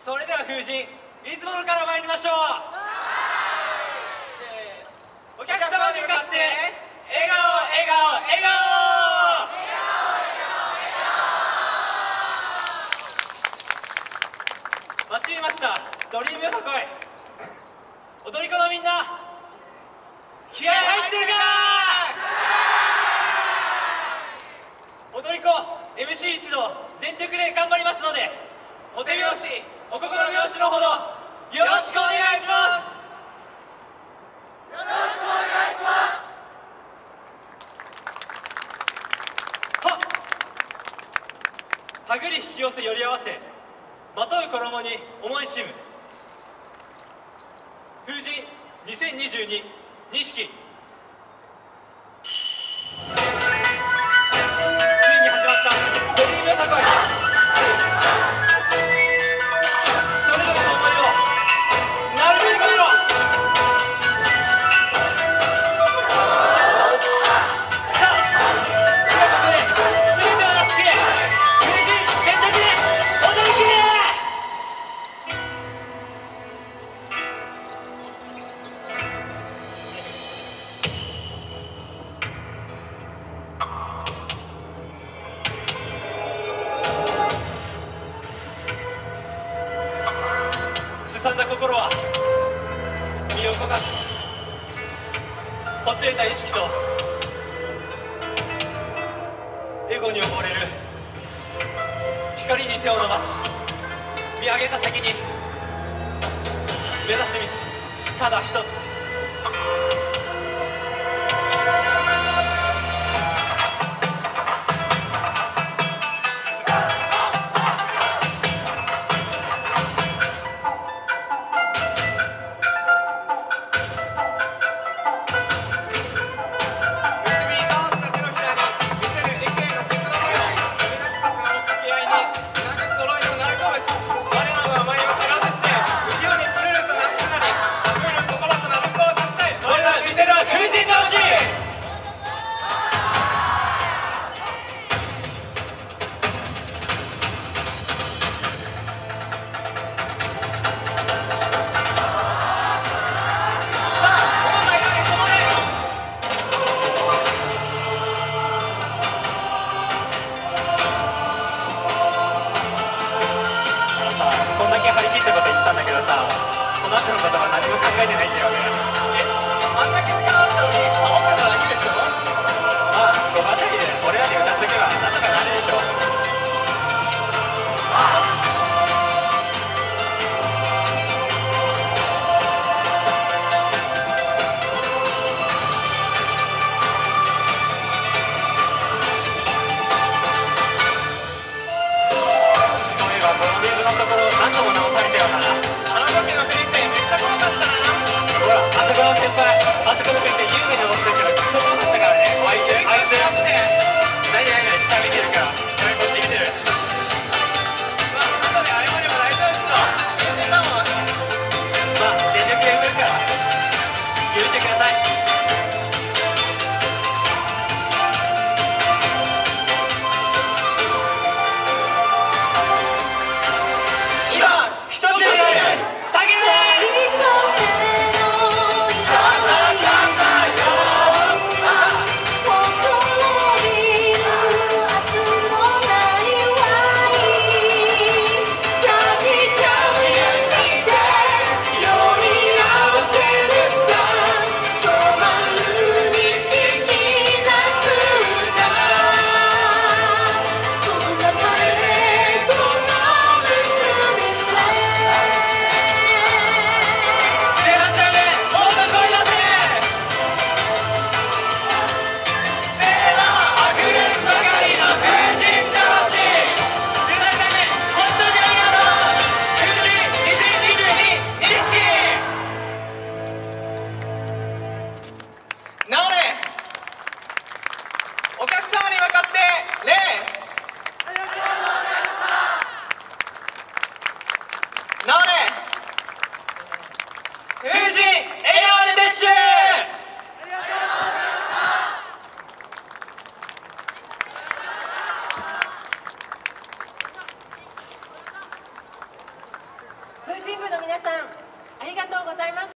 それでは風神、いつものから参りましょう。お客様に向かって笑顔笑顔笑顔。待ちに待ったドリームよさこい。踊り子のみんな気合入ってるか。踊り子 MC 一同全力で頑張りますので、お手拍子お心拍子のほどよろしくお願いします。よろしくお願いします。はっ、手繰り引き寄せより合わせ、まとう衣に思いしむ風神2022錦。ついに始まったドリームよさこい。それぞれの思いをなるべく込めろ。さあ、ここで全てを出し切れ。風神全力で踊り切れ。すさんだ心は身を焦がし、ほつれた意識とエゴに溺れる。光に手を伸ばし見上げた先に目指す道ただ一つ。こんだけ張り切ってこと言ったんだけどさ、この後のことは何も考えてないんだよね。あんだけ時間あったのに煽ってただけでしょ。まあ5番だけで俺らで歌っとけばなんとかなるでしょ。何度も直されちゃうから。あの時のフリップめっちゃ怖かったな。ほら、あそこの先輩、あそこのフリップ優雅に踊ってるけどクソ怖かったからね。あいつ何下見てるから、こっち見てる。まあ後で謝れば大丈夫っすよ。全然だもん。まあ全力でやるから許してください。今風神部の皆さん、ありがとうございました。